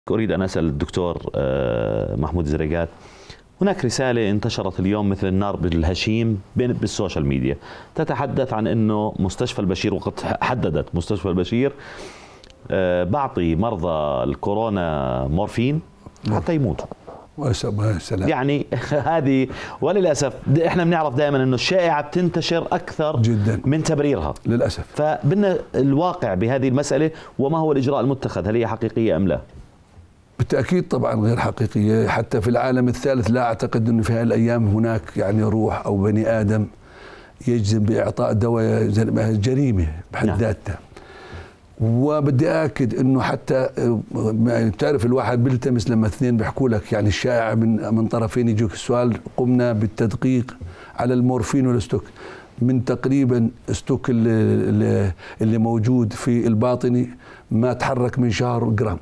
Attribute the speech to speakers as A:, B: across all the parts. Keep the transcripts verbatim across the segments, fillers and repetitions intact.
A: أريد أن أسأل الدكتور محمود زريقات. هناك رسالة انتشرت اليوم مثل النار بالهشيم بالسوشيال ميديا تتحدث عن أنه مستشفى البشير، وقد حددت مستشفى البشير بعطي مرضى الكورونا مورفين حتى يموتوا.
B: سلام.
A: يعني هذه وللأسف احنا بنعرف دائما أنه الشائعة بتنتشر أكثر
B: جدا
A: من تبريرها
B: للأسف.
A: فبدنا الواقع بهذه المسألة، وما هو الإجراء المتخذ؟ هل هي حقيقية أم لا؟
B: بالتأكيد طبعا غير حقيقية. حتى في العالم الثالث لا أعتقد أنه في هذه الأيام هناك يعني روح أو بني آدم يجزم بإعطاء دواء جريمة بحد ذاتها. وبدي أكد أنه حتى بتعرف الواحد بيلتمس لما اثنين بيحكوا لك يعني الشائع من من طرفين يجوك السؤال. قمنا بالتدقيق على المورفين والستوك من تقريبا ستوك اللي, اللي موجود في الباطني ما تحرك من شهر جرام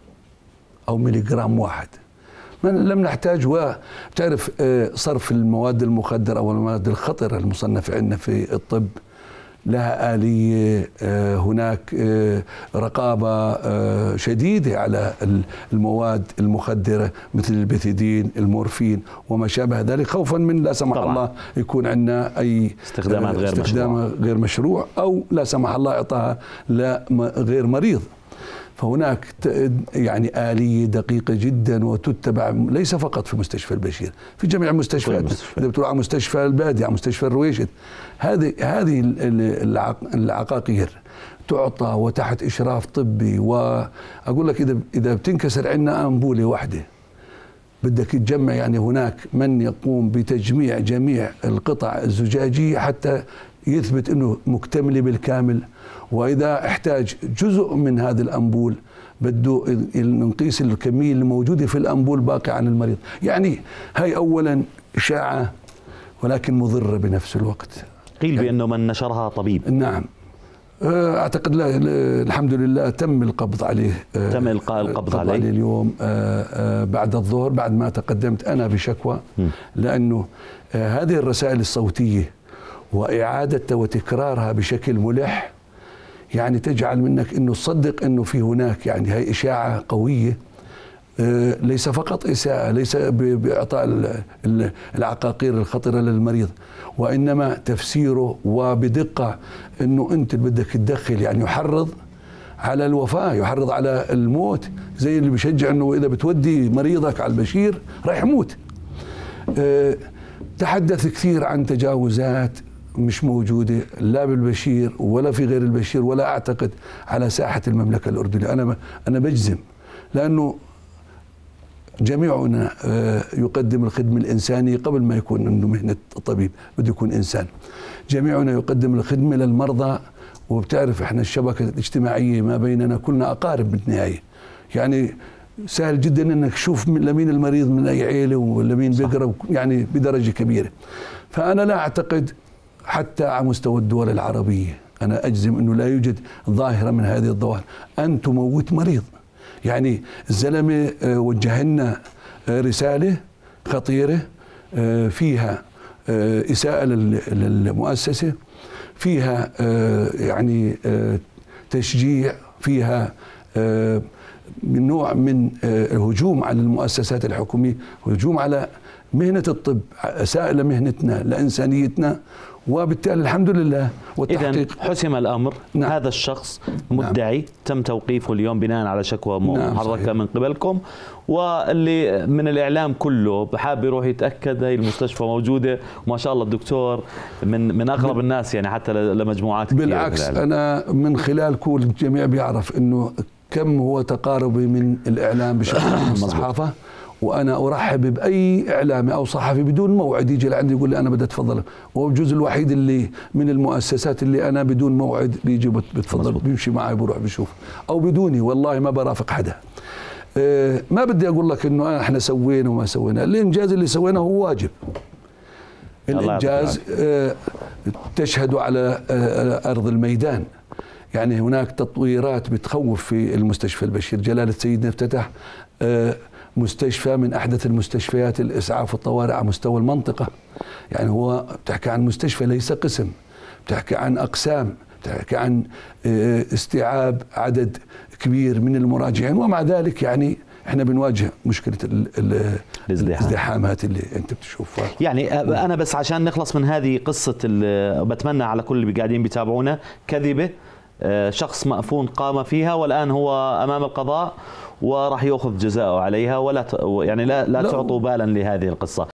B: أو ملي جرام واحد. لم نحتاج. وبتعرف صرف المواد المخدرة أو المواد الخطرة المصنفة عندنا في الطب لها آلية، هناك رقابة شديدة على المواد المخدرة مثل البيثيدين المورفين وما شابه ذلك، خوفا من لا سمح طبعا. الله يكون عندنا أي
A: استخدامات غير
B: استخدام
A: مشروع.
B: غير مشروع أو لا سمح الله إعطاها لا غير مريض. فهناك يعني آلية دقيقة جدا وتتبع ليس فقط في مستشفى البشير، في جميع المستشفيات. إذا بتروح على مستشفى البادية، على مستشفى الرويشد، هذه هذه العقاقير تعطى وتحت إشراف طبي. وأقول لك إذا إذا بتنكسر عندنا أنبولة واحدة بدك تجمع، يعني هناك من يقوم بتجميع جميع القطع الزجاجية حتى يثبت أنه مكتملة بالكامل. وإذا احتاج جزء من هذا الأنبول بده نقيس الكمية الموجودة في الأنبول باقي عن المريض. يعني هاي أولا إشاعة ولكن مضرة بنفس الوقت.
A: قيل
B: يعني
A: بأنه من نشرها طبيب.
B: نعم. أعتقد لا الحمد لله تم القبض عليه.
A: تم إلقاء القبض عليه.
B: عليه اليوم بعد الظهر بعد ما تقدمت أنا بشكوى. م. لأنه هذه الرسائل الصوتية وإعادتها وتكرارها بشكل ملح يعني تجعل منك أنه تصدق أنه في هناك يعني هي إشاعة قوية، ليس فقط إساءة، ليس بإعطاء العقاقير الخطرة للمريض، وإنما تفسيره وبدقة أنه أنت بدك تدخل يعني يحرض على الوفاة، يحرض على الموت، زي اللي بيشجع أنه إذا بتودي مريضك على البشير راح يموت. تحدث كثير عن تجاوزات مش موجودة لا بالبشير ولا في غير البشير ولا أعتقد على ساحة المملكة الأردنية. أنا أنا بجزم لأنه جميعنا يقدم الخدمة الإنسانية قبل ما يكون عنده مهنة طبيب، بده يكون إنسان. جميعنا يقدم الخدمة للمرضى، وبتعرف إحنا الشبكة الاجتماعية ما بيننا كلنا أقارب بالنهاية. يعني سهل جدا انك تشوف لمين المريض من اي عيله ولمين بيقرب يعني بدرجه كبيره. فانا لا اعتقد حتى على مستوى الدول العربيه انا اجزم انه لا يوجد ظاهره من هذه الظواهر ان تموت مريض. يعني الزلمه وجه لنا رساله خطيره فيها اساءه للمؤسسه، فيها يعني تشجيع، فيها من نوع من الهجوم على المؤسسات الحكومية، هجوم على مهنة الطب، أساء لمهنتنا لإنسانيتنا. وبالتالي الحمد لله
A: والتحقيق حسم الأمر. نعم. هذا الشخص مدعي. نعم. تم توقيفه اليوم بناء على شكوى محركة. نعم. من قبلكم، واللي من الإعلام كله بحاب يروح يتأكد هي المستشفى موجودة. وما شاء الله الدكتور من من أقرب الناس يعني حتى لمجموعات كثيرة.
B: بالعكس أنا من خلال كل الجميع بيعرف إنه كم هو تقاربي من الإعلام بشكل الصحافة، وأنا أرحب بأي إعلامي أو صحفي بدون موعد يجي لعندي يقول لي أنا بدي أتفضل. هو الجزء الوحيد اللي من المؤسسات اللي أنا بدون موعد بيجي بتفضل بيمشي معي بروح بشوف، أو بدوني والله ما برافق حدا. أه ما بدي أقول لك إنه إحنا سوينا وما سوينا، الإنجاز اللي سويناه هو واجب. الإنجاز أه تشهد على أه أرض الميدان. يعني هناك تطويرات بتخوف في المستشفى البشير. جلالة سيدنا افتتح مستشفى من أحدث المستشفيات الإسعاف والطوارئ على مستوى المنطقة. يعني هو بتحكي عن مستشفى ليس قسم، بتحكي عن أقسام، بتحكي عن استيعاب عدد كبير من المراجعين. ومع ذلك يعني احنا بنواجه مشكله ال- ال-
A: الازدحام.
B: الازدحامات اللي انت بتشوفها.
A: يعني انا بس عشان نخلص من هذه قصه ال- بتمنى على كل اللي قاعدين بيتابعونا كذبه آه، شخص مأفون قام فيها والان هو امام القضاء وراح ياخذ جزاءه عليها، ولا ت- يعني لا لا
B: لا.
A: تعطوا بالا لهذه القصه.